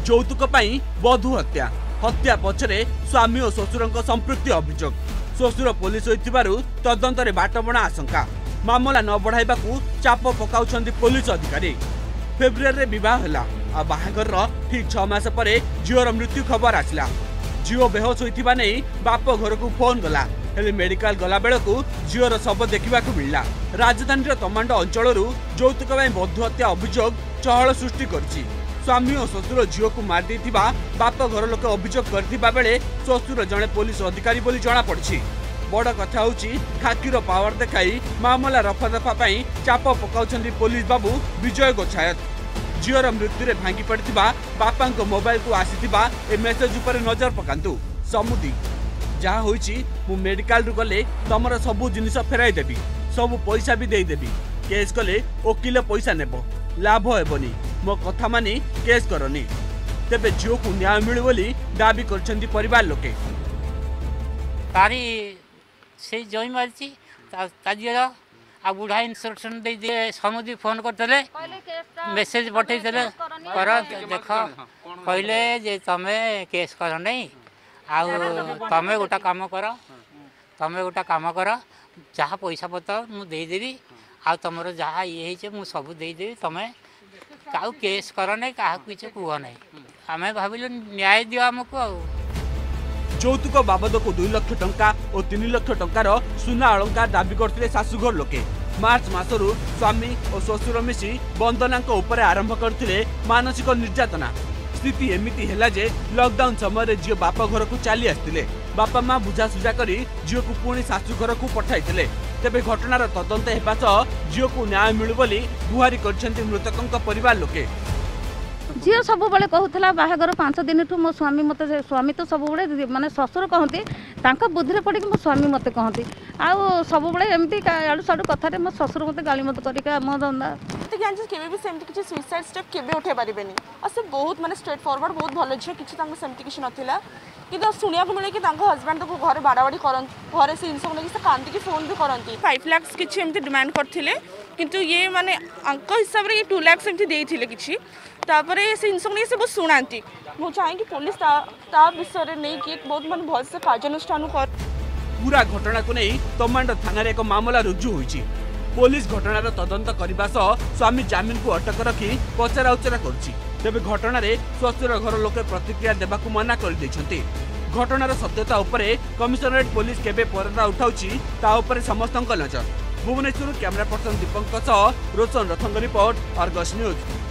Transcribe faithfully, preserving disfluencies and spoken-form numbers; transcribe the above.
ଯୌତୁକ ପାଇଁ ବଧୂ ହତ୍ୟା हत्या पछरे स्वामी और ससुर संपृक्ति अभियोग ससुर पुलिस होइतिबारु तदंतरे बाटबणा आशंका मामला न बढ़ाइबा चाप पकाउछन्ति पुलिस अधिकारी। फेब्रुआरी में बह है आ बाहागर ठीक छह मास पर झीवर मृत्यु खबर आसला। झीव बेहोश होइतिबा नै बाप घर को फोन गला हेले मेडिकल गला बेलकु झीवर शव देखा मिलला। राजधानी तमांडो अंचल यौतुक बधू हत्या अभियोग चहल सृष्टि करछि। स्वामी और ससुर झील को मार देथिबा बाप घर लोक अभियोग करथिबा बेले ससुर जड़े पुलिस अधिकारी बोली जना पड़छि। बड़ कथा होछि खाकीर पावर देखाई मामला रफा दफा पाई चाप पकाउछन्ति पुलिस बाबू विजय गोछायत। झीवर मृत्यु रे भांगी पड़थिबा बापांक मोबाइल को आसीथिबा ए मेसेज ऊपर नजर पकांतु। समुदी जहा होइछि मु मेडिकल रु गले तमर सबु जिनिस फेराई देबी, सबु पैसा भी देई देबी। केस कले वकील पैसा नेबो, लाभ हेबनी। मो कथा मानी केस करनी तेबे झील को न्याय मिले बोली दाबी करछन्ति परिवार लोके। तारी से जय मारची ताजियर आ बुढ़ा इंस्ट्रक्शन दे दे समुदी फोन करतले मेसेज पठैतले कर देख कहले जे तमे केस कर नै आ तमे गोटा काम कर तमे गोटा काम कर जहाँ पैसा पतर मु दे देबी आ तमरो जहाँ ये है मु सब दे देबी तमे काउ केस कर नै का किछ कुह नै आमे भाबिलो न्याय दियो हमको। आ यौतुक बाबद को दुई लाख टंका और तीन लाख टंकार सुना अलंकार दाबी करते शाशुघर लोके। मार्च मासरू स्वामी और ससुर मिसी वंदना उपर आरंभ करते मानसिक निर्यातना। स्थिति एमिति हैला जे लॉकडाउन समय झील बाप घर को चली आसते बापा माँ बुझासुझा कर झील को पुणी शाशुघर को पठाई। तेबे घटनार तदंत हेबा सह झील को न्याय मिलु बोली गुहारी करछन्ति मृतकंक परिवार लोके। झील सब बड़े कहूला बाहागर पांच दिन ठू मो स्वामी मत स्वामी तो सब बड़े माने ससुर कहती बुद्धि पड़ी मो स्वामी मत कहती आउ सब बड़े एमती आड़ू साड़ू कथार मो ससुर मत गाली मत कर मो दंदा केबे भी सेमती किछि सुइसाइड स्टेप केबे उठे पारिबेनी और से बहुत माने स्ट्रेट फॉरवर्ड बहुत भलो छ किछि तांको सेमती किछि नथिला कि सुनिया को मिले कि तांको हस्बैंड तो घर बाड़ाबाड़ी करन घरे से इनसम लगी से कांदी की फोन भी करंती पाँच लाख किछि एमती डिमांड करथिले किंतु ये माने अंक हिसाब रे ये दो लाख एमती देइथिले किछि तापरे से इनसम लगी से बहुत सुनांती मु चाहे कि पुलिस ता ता विषय रे नै कि बहुत मन भल से कार्यानुष्ठान कर। पूरा घटना को नहीं तमांडो थाना रे एक मामला रुजु होईछि। पुलिस घटनार तदंत करबा सह स्वामी जामिन को अटक रखी पचरा उचरा करछि। तेबे घटना रे ससुर घर लोके प्रतिक्रिया देबाकू मना कर दैछन्ति। घटनार सत्यता उपरे कमिशनरेट पुलिस केबे परदा उठाउछि ता उपरे समस्तक नजर। भुवनेश्वर कैमरा पर्सन दीपक सह रोशन रथंग रिपोर्ट, अर्गस न्यूज।